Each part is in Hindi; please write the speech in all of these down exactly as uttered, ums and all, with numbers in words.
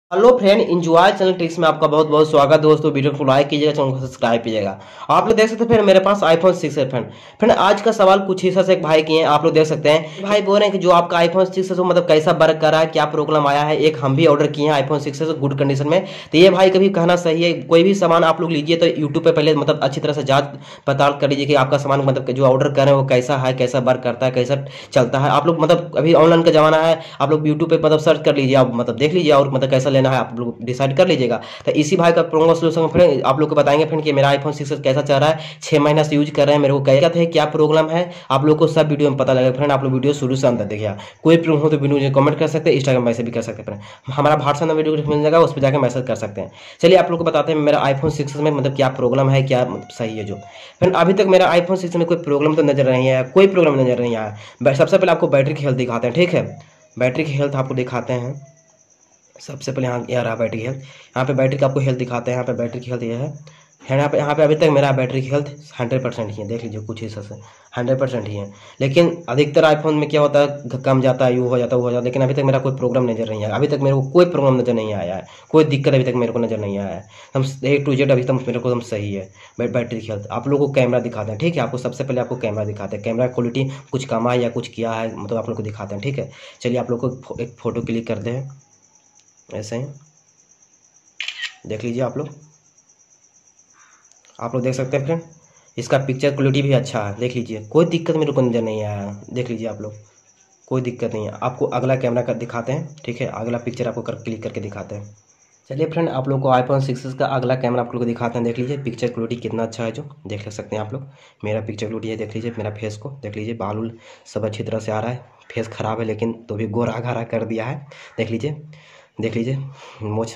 Hello friend, enjoy channel tricks में आपका बहुत बहुत स्वागत है दोस्तों। वीडियो को लाइक कीजिएगा, चैनल को सब्सक्राइब कीजिएगा। आप लोग देख सकते हैं फ्रेंड, मेरे पास आईफोन सिक्स है फ्रेंड। फ्रेंड आज का सवाल कुछ हिस्सा से एक भाई किए हैं, आप लोग देख सकते हैं। भाई बोल रहे हैं कि जो आपका आईफोन सिक्स है वो मतलब कैसा वर्क कर रहा है, क्या प्रॉब्लम आया है। एक हम भी ऑर्डर किए हैं आईफोन सिक्स है गुड कंडीशन में। तो ये भाई कभी कहना सही है, कोई भी सामान आप लोग लीजिए तो यूट्यूब पे पहले मतलब अच्छी तरह से जांच पड़ताल कर लीजिए कि आपका सामान मतलब जो ऑर्डर कर रहे हैं वो कैसा है, कैसा वर्क करता है, कैसा चलता है। आप लोग मतलब अभी ऑनलाइन का जमाना है, आप लोग यूट्यूब पे मतलब सर्च कर लीजिए, आप मतलब देख लीजिए और मतलब कैसा लेना है आप लोग डिसाइड कर लीजिएगा। तो इसी भाई का प्रोमो सोल्यूशन फ्रेंड आप लोग को बताएंगे फ्रेंड कि मेरा आईफोन सिक्स कैसा चल रहा है, छह महीना से यूज कर रहे हैं, मेरे को क्या है, क्या प्रॉब्लम है, आप लोग को सब वीडियो में पता लगेगा फ्रेंड। आप लोग वीडियो शुरू से अंत तक देखिए। कोई प्रॉब्लम हो तो वीडियो कमेंट कर सकते हैं, इंस्टाग्राम मैसेज भी कर सकते हैं फ्रेंड। हमारा व्हाट्सएप वीडियो मिल जाएगा, उस पर जाकर मैसेज कर सकते हैं। चलिए आप लोग को बताते हैं मेरा आईफोन सिक्स में मतलब क्या प्रॉब्लम है, क्या सही है जो फ्रेंड। अभी तक मेरा आईफोन सिक्स में कोई प्रॉब्लम तो नजर नहीं है, कोई प्रॉब्लम नजर नहीं आया। सबसे पहले आपको बैटरी की हेल्थ दिखाते हैं, ठीक है। बैटरी की हेल्थ आपको दिखाते हैं। सबसे पहले यहाँ यहाँ रहा बैटरी हेल्थ। यहाँ पे बैटरी का आपको हेल्थ दिखाते हैं। यहाँ पे बैटरी की हेल्थ ये है है यहाँ पे यहाँ पे अभी तक मेरा बैटरी की हेल्थ हंड्रेड परसेंट ही है। देख लीजिए कुछ हिस्से से हंड्रेड परसेंट ही है। लेकिन अधिकतर आईफोन में क्या होता है, कम जाता है, यू हो जाता है, वो हो जाता है। लेकिन अभी तक मेरा कोई प्रॉब्लम नजर नहीं आया, अभी तक मेरे को कोई प्रॉब्लम नजर नहीं आया है, कोई दिक्कत अभी तक मेरे को नजर नहीं आया है। हम ए टू जेड अभी तक मेरे को एकदम सही है बैटरी की हेल्थ। आप लोगों को कैमरा दिखाते हैं, ठीक है। आपको सबसे पहले आपको कैमरा दिखाते हैं, कैमरा क्वालिटी कुछ कम है या कुछ किया है मतलब आप लोग को दिखाते हैं, ठीक है। चलिए आप लोग को एक फोटो क्लिक करते हैं ऐसे ही, देख लीजिए आप लोग आप लोग देख सकते हैं फ्रेंड। इसका पिक्चर क्वालिटी भी अच्छा है, देख लीजिए कोई दिक्कत मेरे को नजर नहीं आया। देख लीजिए आप लोग कोई दिक्कत नहीं है। आपको अगला कैमरा कर दिखाते हैं, ठीक है। अगला पिक्चर आपको कर क्लिक करके दिखाते हैं। चलिए फ्रेंड आप लोग को आईफोन सिक्स का अगला कैमरा आप लोग को दिखाते हैं। देख लीजिए पिक्चर क्वालिटी कितना अच्छा है, जो देख सकते हैं आप लोग। मेरा पिक्चर क्वालिटी है, देख लीजिए मेरा फेस को देख लीजिए, बाल उल सब अच्छी तरह से आ रहा है। फेस खराब है लेकिन तो भी गोरा घारा कर दिया है, देख लीजिए देख लीजिए। मोछ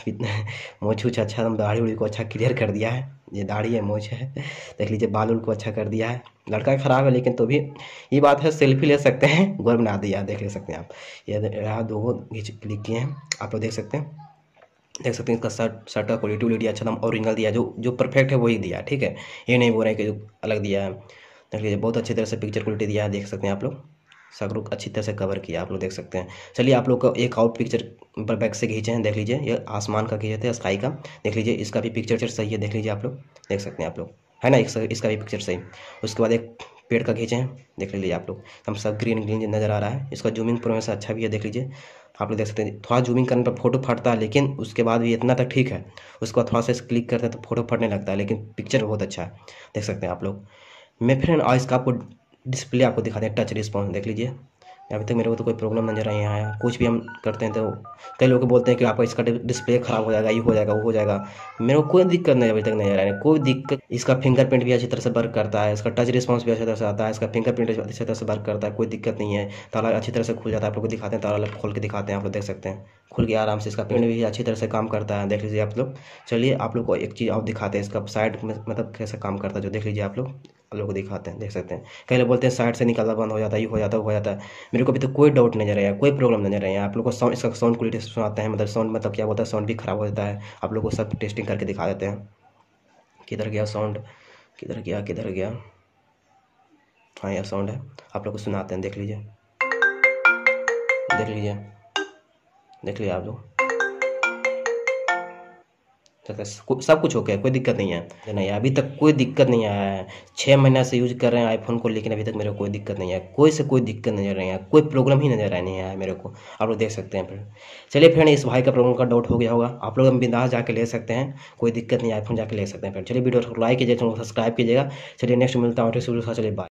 मोछ उछ अच्छा, दाढ़ी उड़ी को अच्छा क्लियर कर दिया है। ये दाढ़ी है, मोछ है, देख लीजिए। बाल उल को अच्छा कर दिया है। लड़का खराब है लेकिन तो भी ये बात है, सेल्फी ले सकते हैं, गोर बना दिया, देख ले सकते हैं आप। ये रहा दो क्लिक किए हैं, आप लोग देख सकते हैं देख सकते हैं। इसका शर्ट शर्ट का क्वालिटी व्लिटी अच्छा एकदम ओरिजिनल दिया, जो जो परफेक्ट है वही दिया, ठीक है। ये नहीं बोल रहे हैं कि जो अलग दिया है। देख लीजिए बहुत अच्छी तरह से पिक्चर क्वालिटी दिया है, देख सकते हैं आप लोग। सगरुक अच्छी तरह से कवर किया, आप लोग देख सकते हैं। चलिए आप लोग को एक और पिक्चर बैक से खींचे हैं, देख लीजिए। ये आसमान का खींचे थे, स्काई का, देख लीजिए। इसका भी पिक्चर सही है, देख लीजिए आप लोग देख सकते हैं आप लोग, है ना। इसका इसका भी पिक्चर सही। उसके बाद एक पेड़ का खींचे हैं, देख लीजिए आप लोग। हम सब ग्रीन ग्रीन नज़र आ रहा है। इसका जूमिंग प्रोसेस अच्छा भी है, देख लीजिए आप लोग देख सकते हैं। थोड़ा जूमिंग करने पर फोटो फटता है, लेकिन उसके बाद भी इतना तक ठीक है। उसके बाद थोड़ा सा क्लिक करते हैं तो फोटो फटने लगता है, लेकिन पिक्चर बहुत अच्छा है, देख सकते हैं आप लोग। मैं फिर और इसका आपको डिस्प्ले आपको दिखाते हैं, टच रिस्पॉन्स देख लीजिए। अभी तक मेरे को तो कोई प्रॉब्लम नजर नहीं आया। कुछ भी हम करते हैं तो कई लोग बोलते हैं कि आपका इसका डिस्प्ले खराब हो जाएगा, ये हो जाएगा, वो हो जाएगा। मेरे को कोई दिक्कत नहीं अभी तक नजर आ रहा है, कोई दिक्कत। इसका फिंगरप्रिंट भी अच्छी तरह से वर्क करता है, इसका टच रिस्पॉन्स भी अच्छी तरह से आता है, इसका फिंगरप्रिंट अच्छी तरह से वर्क करता है, कोई दिक्कत नहीं है। ताला अच्छी तरह से खुल जाता है, आप लोग को दिखाते हैं, ताला खोल के दिखाते हैं, आप लोग देख सकते हैं खुल के आराम से। इसका प्रिंट भी अच्छी तरह से काम करता है, देख लीजिए आप लोग। चलिए आप लोग को एक चीज़ और दिखाते हैं, इसका साइड में मतलब कैसे काम करता है, जो देख लीजिए आप लोग आप लोग को दिखाते हैं, देख सकते हैं। कई लोग बोलते हैं साइड से निकलना बंद हो जाता है, ये हो जाता है, वो हो जाता है। मेरे को अभी तो कोई डाउट नजर आया, कोई प्रॉब्लम नजर आया। आप लोग को साउंड इसका साउंड क्वालिटी सुनाते हैं, मतलब साउंड मतलब क्या होता है, साउंड भी खराब हो जाता है। आप लोग को सब टेस्टिंग करके दिखा देते हैं। किधर गया साउंड, किधर गया किधर गया हाँ यह साउंड है, आप लोग को सुनाते हैं, देख लीजिए देख लीजिए देख लीजिए आप लोग। सब कुछ ओके है, कोई दिक्कत नहीं है नहीं, अभी तक कोई दिक्कत नहीं आया है। छः महीना से यूज कर रहे हैं आईफोन को, लेकिन अभी तक मेरे को कोई दिक्कत नहीं है, कोई से कोई दिक्कत नजर नहीं है, कोई प्रॉब्लम ही नजर नहीं आया है मेरे को, आप लोग देख सकते हैं फ्रेंड। चलिए फ्रेंड इस भाई का प्रॉब्लम का डाउट हो गया होगा, आप लोग बिंदास जाके ले सकते हैं, कोई दिक्कत नहीं, आईफोन जाके ले सकते हैं फ्रेंड। चलिए वीडियो को लाइक कीजिए, सब्सक्राइब कीजिएगा। चलिए नेक्स्ट मिलता हूँ, चलिए बाय।